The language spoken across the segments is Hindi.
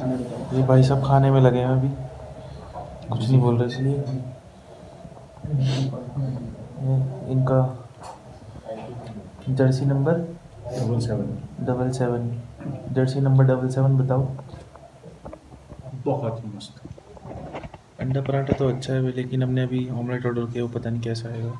ये भाई सब खाने में लगे हैं, अभी कुछ नहीं बोल रहे इसलिए। इनका जर्सी नंबर 777, जर्सी नंबर 777 बताओ। बहुत ही मस्त। अंडा पराठा तो अच्छा है, लेकिन हमने अभी ऑमलेट ऑर्डर किया, वो पता नहीं कैसा आएगा।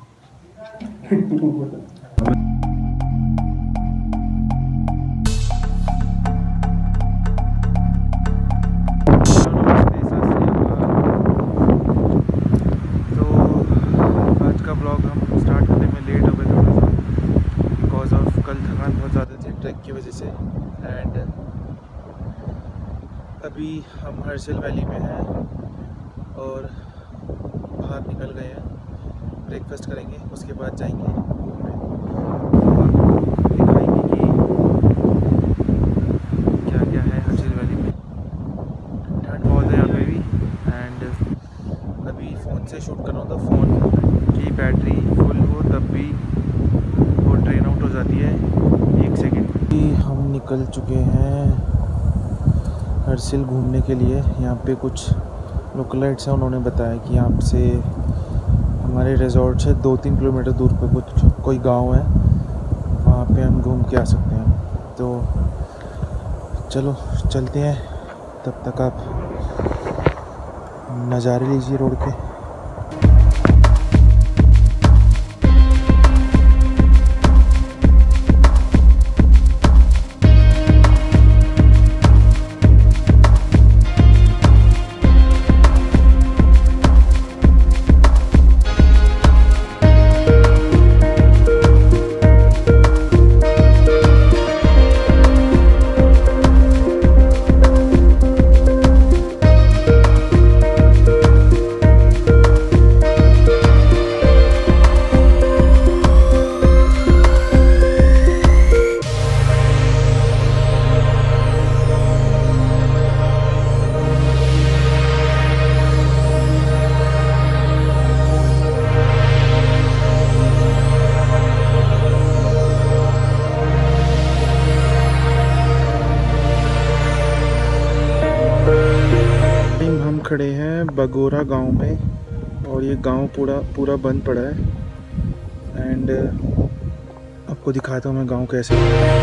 तो आज का ब्लॉग हम स्टार्ट करने में लेट हो गए थोड़ा सा, बिकॉज ऑफ कल थकान बहुत ज़्यादा थी ट्रैक की वजह से। एंड अभी हम हर्षिल वैली में हैं और बाहर निकल गए हैं, ब्रेकफास्ट करेंगे, उसके बाद जाएंगे घूमने। दिखाएंगे कि क्या क्या है हर्षिल वैली में। ठंड बहुत है यहाँ पे भी। एंड अभी फ़ोन से शूट कर रहा हूँ, तो फ़ोन की बैटरी फुल हो तब भी वो ड्रेन आउट हो जाती है 1 सेकेंड। हम निकल चुके हैं हर्षिल घूमने के लिए। यहाँ पे कुछ लोकलाइट्स हैं, उन्होंने बताया कि यहाँ से हमारे रिजॉर्ट से 2-3 किलोमीटर दूर पे कोई गांव है, वहाँ पे हम घूम के आ सकते हैं। तो चलो चलते हैं, तब तक आप नज़ारे लीजिए रोड के। खड़े हैं बगोरा गांव में और ये गांव पूरा बंद पड़ा है। एंड आपको दिखाता हूँ मैं गांव कैसे।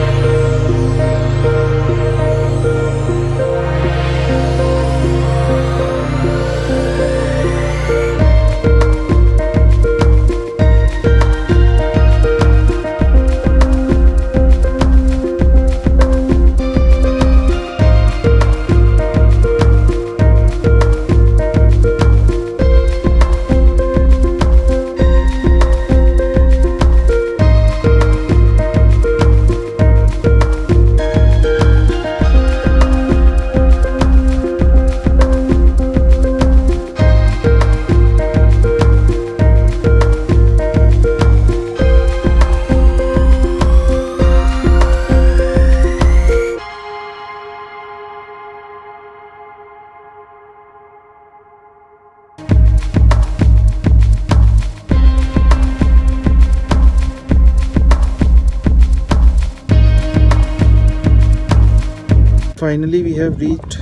Finally we have reached.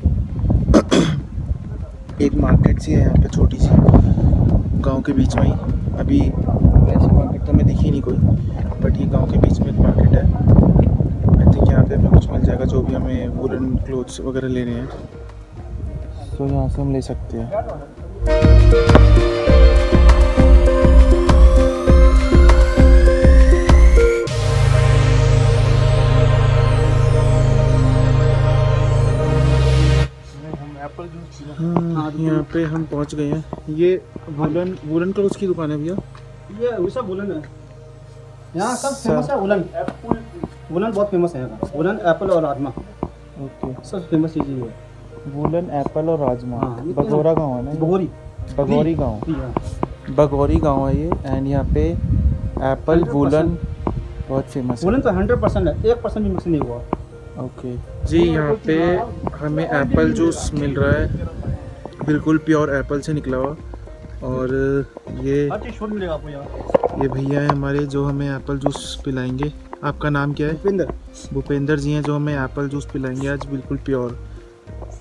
एक मार्केट सी है यहाँ पे, छोटी सी गांव के बीच में ही। अभी ऐसी मार्केट तो हमें दिखी नहीं कोई, बट ये गांव के बीच में एक मार्केट है। आई थिंक यहाँ पे हमें कुछ मिल जाएगा जो भी हमें वुलन क्लोथ्स वगैरह लेने हैं, तो यहाँ से हम ले सकते हैं। यहाँ पे हम पहुँच गए हैं। ये वुलन क्लोथ्स की दुकान है भैया। ये वैसा वुलन है, यहाँ सब फेमस है। वुलन बहुत फेमस है यहाँ। वुलन, एप्पल और राजमा, ओके, सब फेमस चीज़ है। वुलन, एप्पल और राजमा। हाँ, बगोरा गांव है ना? बगोरी गांव, बगोरी गांव है ये। एंड यहाँ पे एप्पल वुलन बहुत फेमस है। वुलन तो 100% है, 1% भी मिक्स नहीं हुआ। ओके जी, यहाँ पे हमें एप्पल जूस मिल रहा है, बिल्कुल प्योर एप्पल से निकला हुआ। और ये मिलेगा आपको यहाँ। ये भैया हैं हमारे जो हमें एप्पल जूस पिलाएंगे। आपका नाम क्या है? भूपेंद्र। भूपेंद्र जी हैं जो हमें एप्पल जूस पिलाएंगे आज, बिल्कुल प्योर।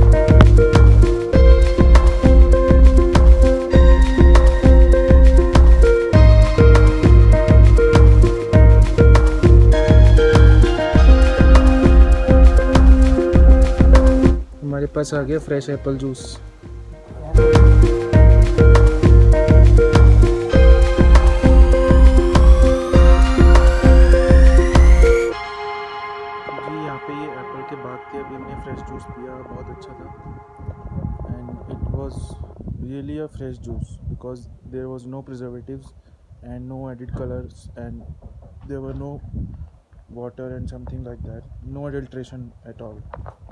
हमारे पास आ गया फ्रेश एप्पल जूस। जी यहाँ पे ये एप्पल के बाग थे, अभी हमने फ्रेश जूस पिया, बहुत अच्छा था and it was really a fresh juice because there was no preservatives and no added colours and there were no water and something like that, no adulteration at all.